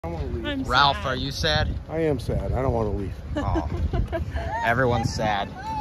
I want to leave. Ralph, are you sad? I am sad. I don't want to leave. Oh, everyone's sad.